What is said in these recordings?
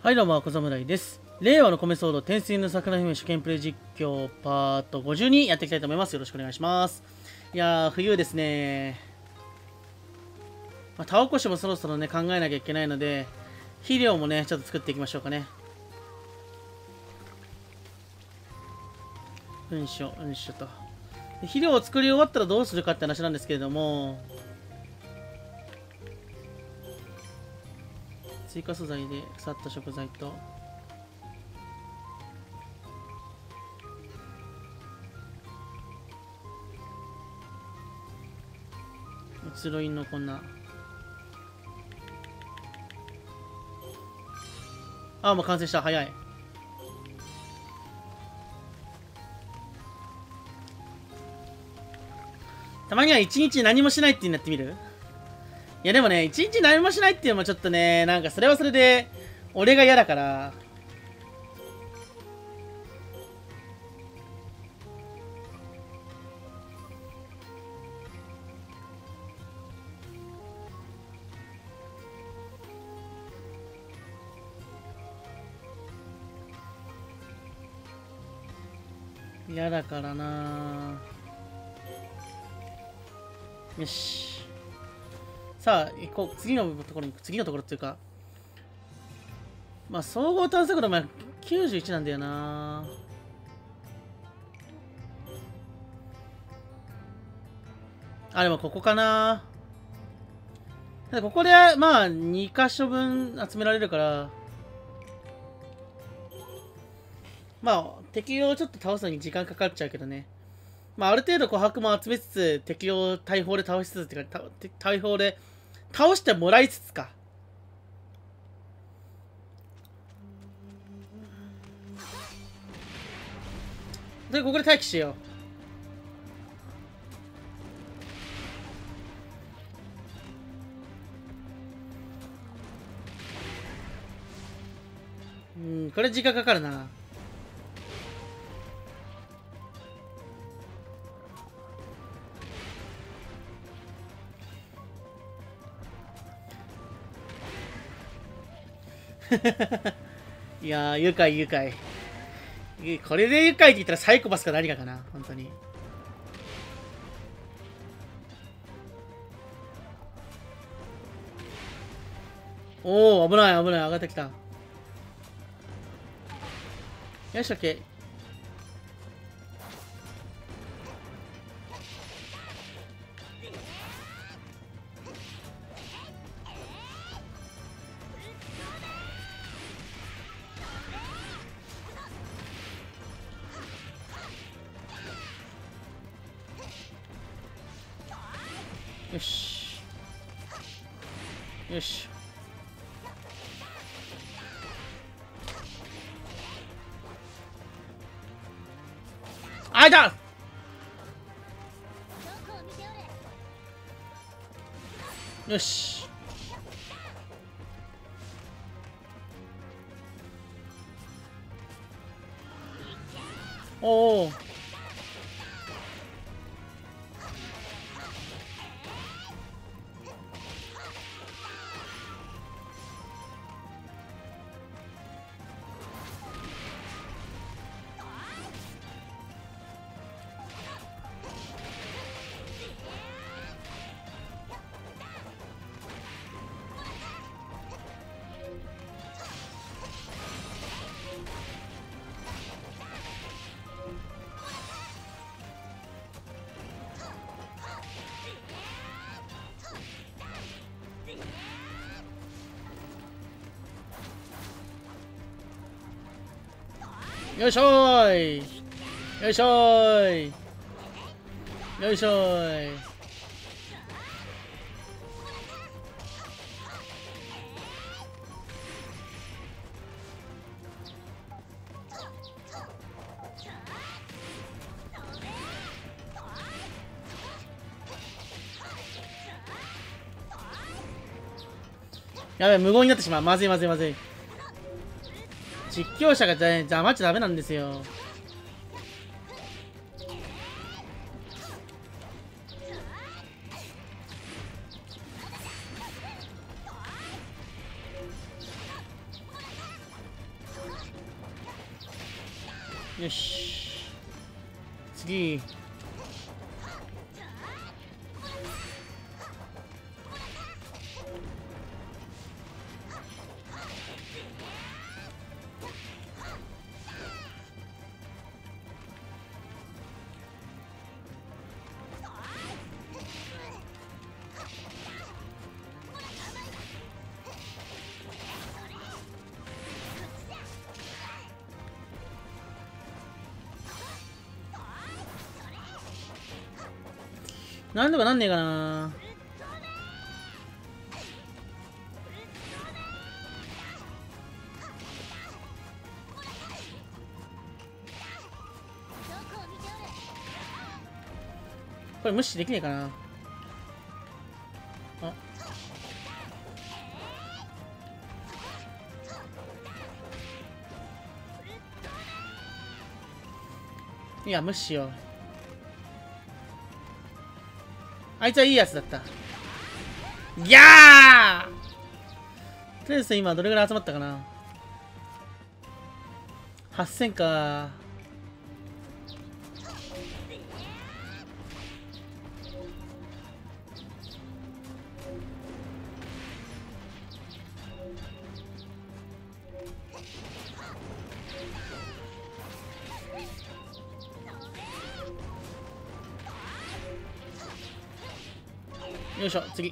はいどうも、小侍です。令和の米騒動、天水の桜姫主権プレイ実況パート52やっていきたいと思います。よろしくお願いします。いやー、冬ですね。田起こしもそろそろね、考えなきゃいけないので、肥料もね、ちょっと作っていきましょうかね。うんしょと。肥料を作り終わったらどうするかって話なんですけれども、追加素材で腐った食材と、移ろいのこんな。もう完成した。早い。たまには一日何もしないってなってみる？いやでもね、一日何もしないっていうのもちょっとね、なんかそれはそれで、俺が嫌だから。嫌だからな。よし。さあ、行こう。次のところに行く。次のところっていうか。まあ、総合探索の前、91なんだよな。でもここかな。ここで、まあ、2箇所分集められるから、まあ、敵をちょっと倒すのに時間かかっちゃうけどね。まあ、ある程度琥珀も集めつつ、敵を大砲で倒しつつっていうか、大砲で倒してもらいつつか。で、ここで待機しよう。これ時間かかるな。いやー、愉快。これで愉快って言ったらサイコパスか何かかな、本当に。おお、危ない、上がってきた。よし、オッケー。よし。よし。あいた！よし。おお。よいしょーい。よいしょーい。よいしょーい。やべえ、無言になってしまう。まずい。実況者が邪魔っちゃダメなんですよ。 よし、次。なんとかなんねえかな。これ無視できねえかな。あ、いや無視しよう。あいつはいいやつだった。ギャー。とりあえず今どれぐらい集まったかな。8000か。よいしょ、次。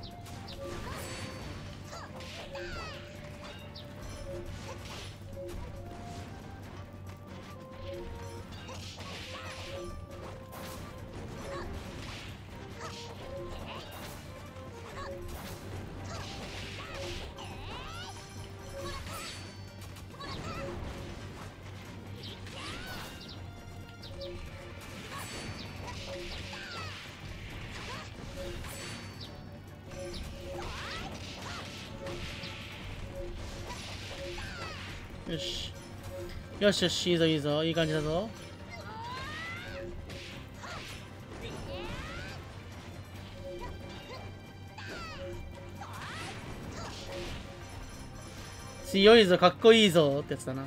よし。よしよし、いいぞいいぞ。いい感じだぞ。強いぞ、かっこいいぞってやつだな。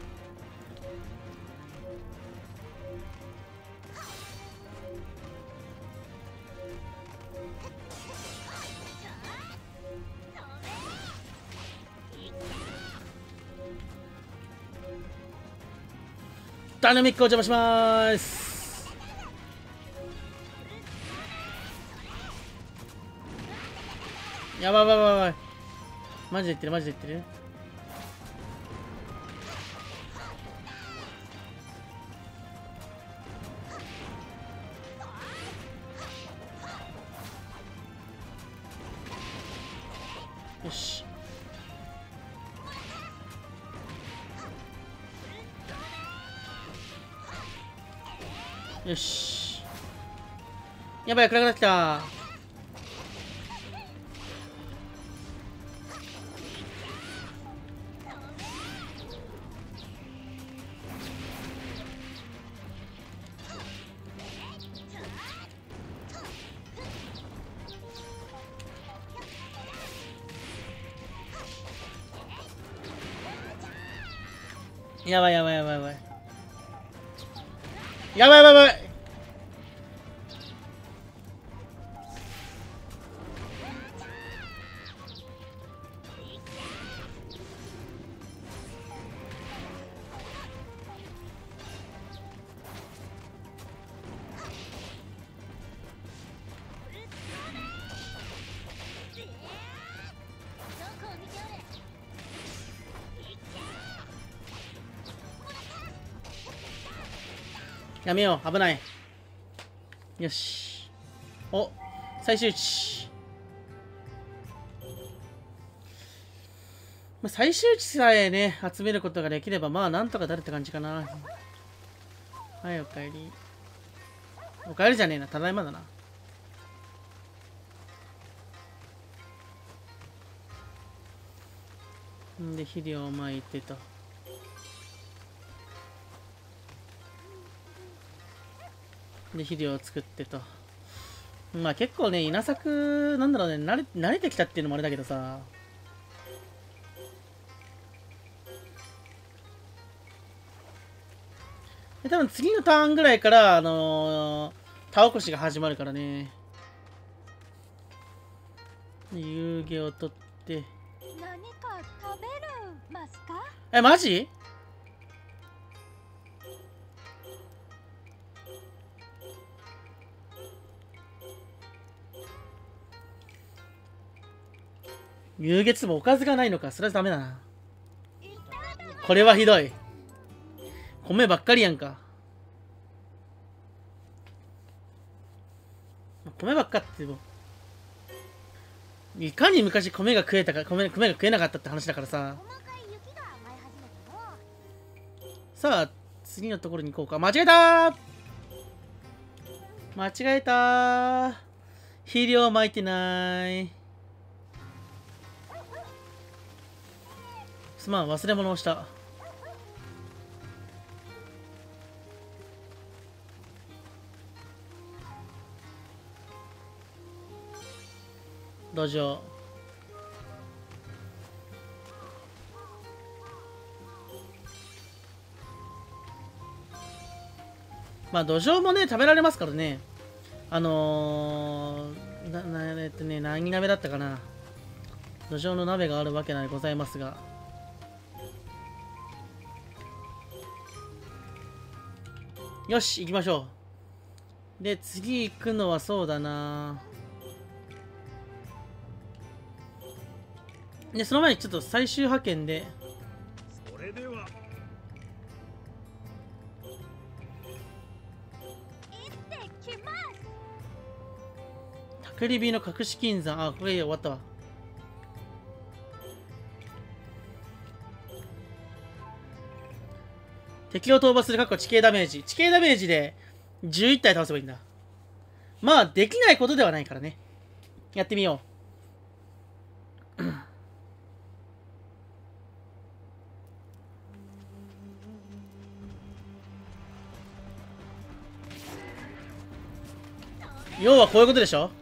ダイナミックお邪魔しまーす。やばいやばいやばい。マジで言ってるマジで言ってる。よし。よし。やばい、暗くなってきた。やばいやばいやばいやばい。やばいやばいやばい。やめよう、危ない。よし。お、最終値。まあ、最終値さえね、集めることができれば、まあ、なんとかなるって感じかな。はい、おかえり。おかえりじゃねえな、ただいまだな。んで、肥料をまいてと。で、肥料を作ってと。まあ結構ね、稲作、なんだろうね、慣れてきたっていうのもあれだけどさ。 で多分次のターンぐらいから、田起こしが始まるからね。遊戯を取って。 何か食べるますか？ え、マジ？遊月もおかずがないのか。それはダメだな。これはひどい。米ばっかりやんか。米ばっかってもいかに昔米が食えたか、米が食えなかったって話だからさ。さあ、次のところに行こうか。間違えたー。間違えたー。肥料撒いてない。すまん、忘れ物をした。土壌。まあ土壌もね食べられますからね。何鍋だったかな。土壌の鍋があるわけでございますが。よし行きましょう。で次行くのはそうだな。でその前にちょっと最終派遣で。 それではタクリビの隠し金山。あ、これで終わったわ。敵を討伐する地形ダメージ。地形ダメージで11体倒せばいいんだ。まあできないことではないからね。やってみよう。要はこういうことでしょ。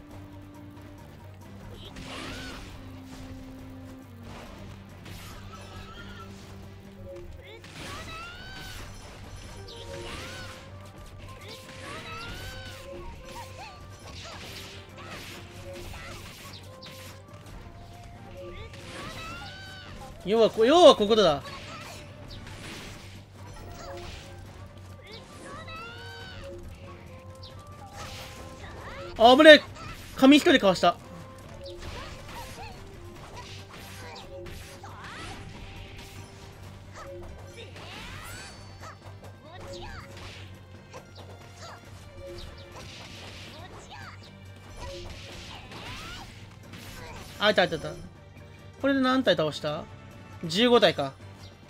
要はこういうことだ。あぶねえ。紙一人かわした。あいたいたいた。これで何体倒した？ 15 体か。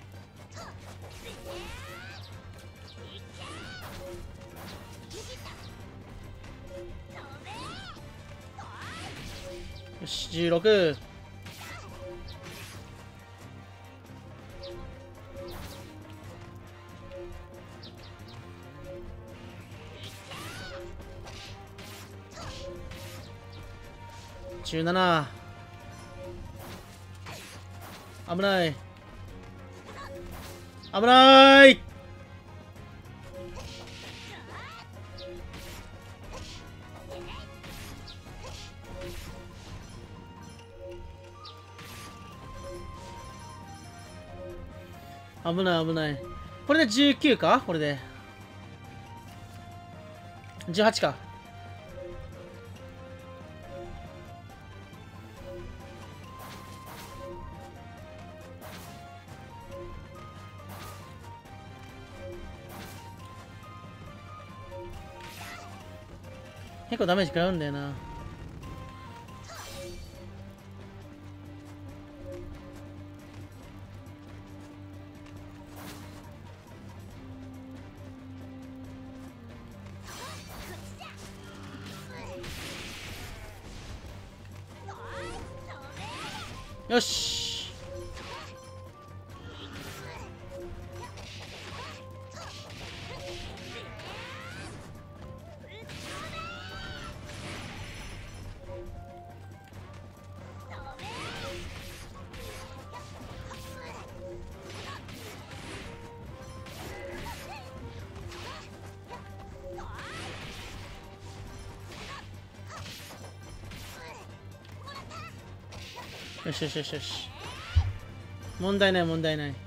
よし16。17。危ない。危ない。危ない危ない。これで19か。これで18か。結構ダメージ食らうんだよな。よし。 よしよしよしよし。問題ない問題ない。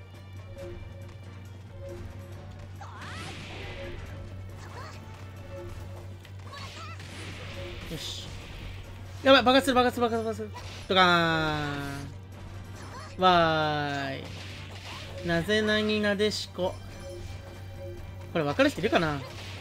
よし。やばい、爆発する爆発する爆発する。ドカーン。わーい。なぜなぎなでしこ。これ分かる人いるかな。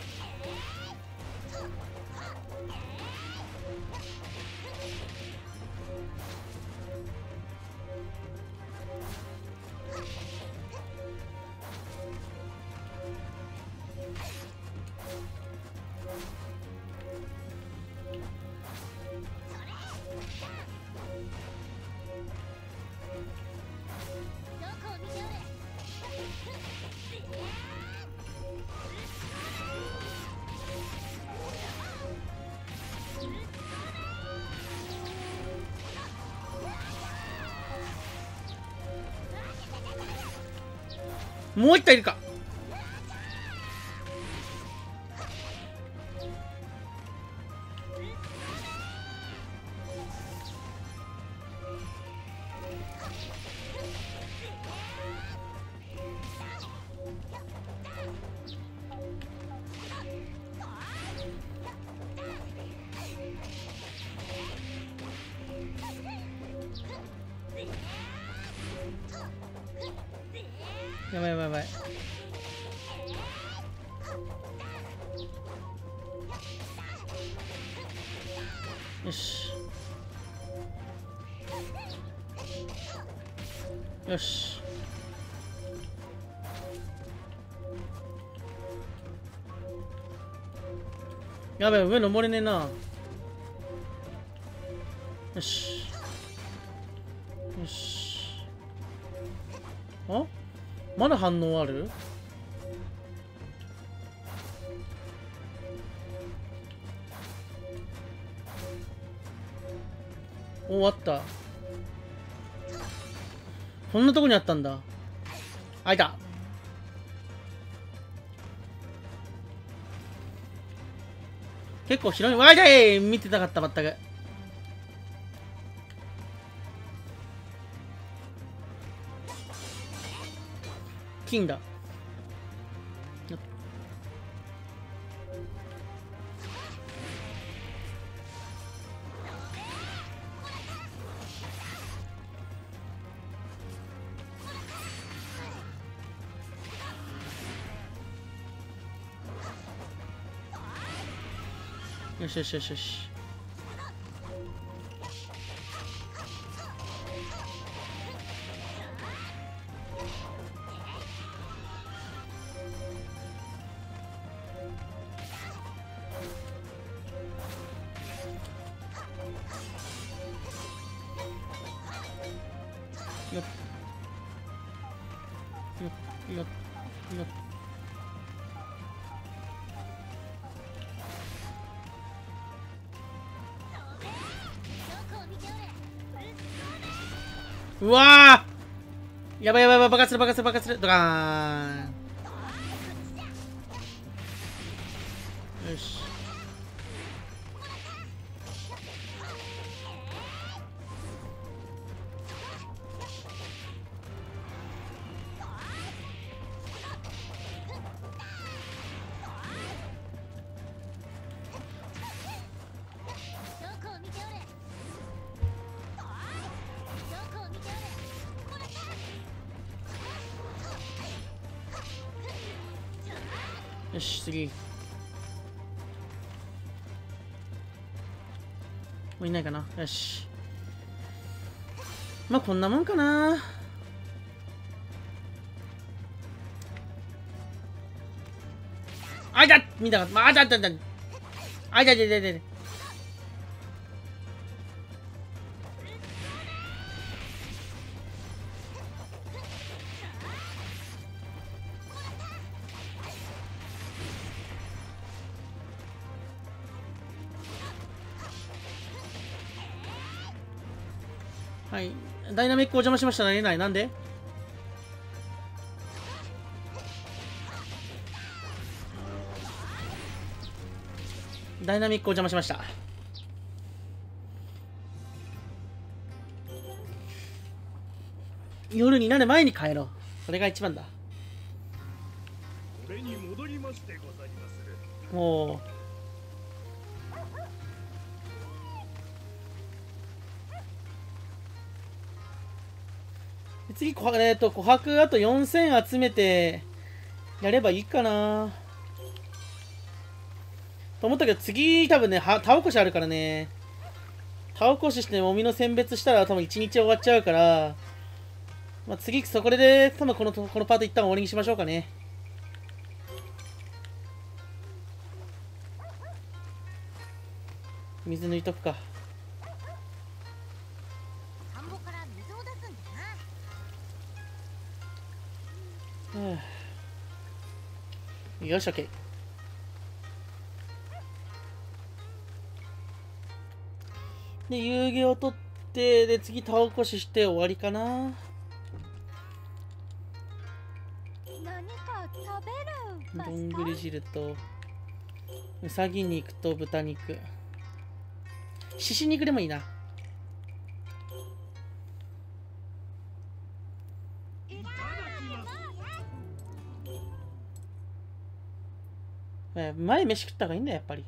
もう一体いるか。やばいやばいやばい。よしよし。やばい、上登れねえな。よしよし。あ、まだ反応ある。終わった。こんなとこにあったんだ。あ、いた。結構広い。わいだい、見てなかった。まったく金だ。よしよしよしよし。よっよっよっよっ。うわー、やばいやばいやばい、爆発する爆発する爆発する。ドカーン。よし。よし、次。もういないかな。よし。まあ、こんなもんかな。あいた、見たかった。あいた、あいた、あいた。あいた、あいた、あいた、あいた。はい。ダイナミックお邪魔しました。何々なんでダイナミックお邪魔しました。 夜になる前に帰ろう。それが一番だ。 俺に戻りましてございまする。 もう次琥珀あと4000集めてやればいいかなと思ったけど、次多分ね田起こしあるからね。田起こししてもみの選別したら多分1日終わっちゃうから、まあ、次そこで多分このパート一旦終わりにしましょうかね。水抜いとくか。 田んぼから水を出すんだな。 よし、OK。で、遊戯を取って、で、次、田起こしして終わりかな。 何か食べるマスどんカ。 ぐり汁と、うさぎ肉と豚肉。しし肉でもいいな。前飯食った方がいいんだよ、やっぱり。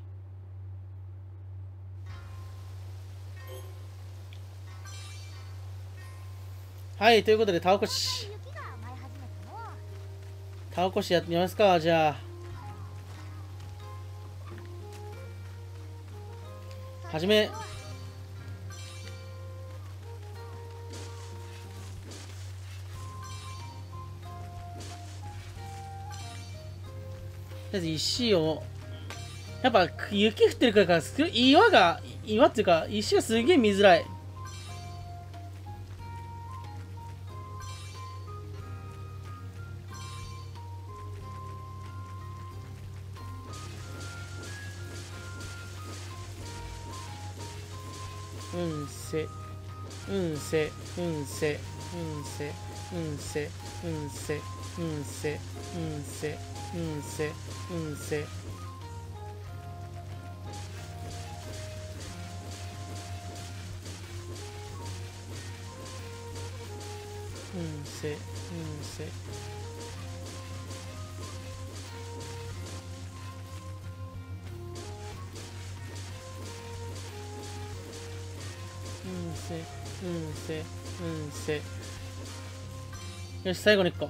はい、ということで、田起こし。 雪が舞い始めたの。 田起こしやってみますか、じゃあ。はじめ。とりあえず石を。やっぱ雪降ってるから岩っていうか、石がすげえ見づらい。うんせうんせうんせうんせうんせうんせうんせうんせうんせうんせうんせうんせうんせうんせうんせよし最後の1個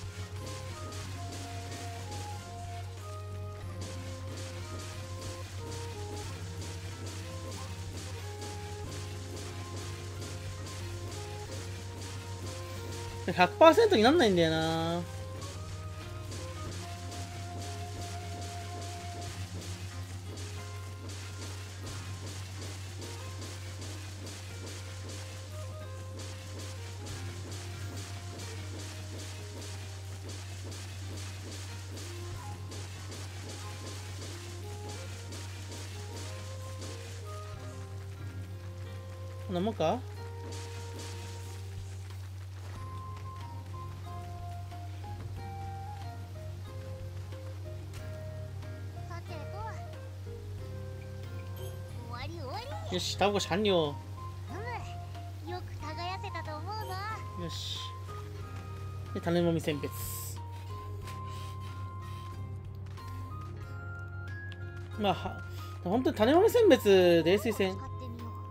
100% になんないんだよな。こんなもんか。 さてと。終わり終わり。 よし田起こし完了。 よく耕せたと思うぞ。 よしで種もみ選別。まあ本当に種もみ選別で推薦。 使ってみよう。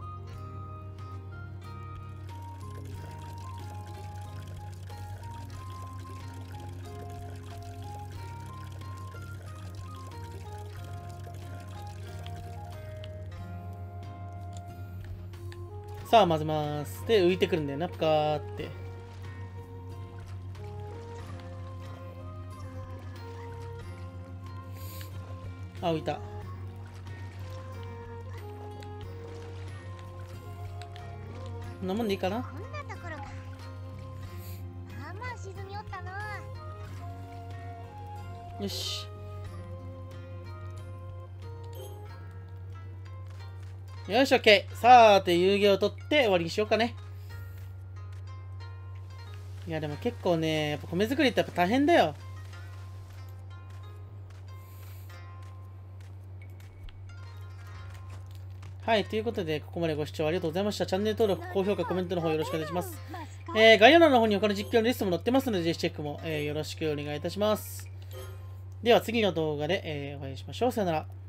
さあ混ぜます。で浮いてくるんだよなプカーって。あ浮いた。こんなもんでいいかな。 こんなところか。まあまあ沈みおったな。 よしよし OK。 さあて遊戯を取って終わりにしようかね。いやでも結構ねやっぱ米作りってやっぱ大変だよ。 はい、ということで、ここまでご視聴ありがとうございました。チャンネル登録、高評価、コメントの方よろしくお願いします。概要欄の方に他の実況のリストも載ってますので、ぜひチェックも、よろしくお願いいたします。では次の動画で、お会いしましょう。さよなら。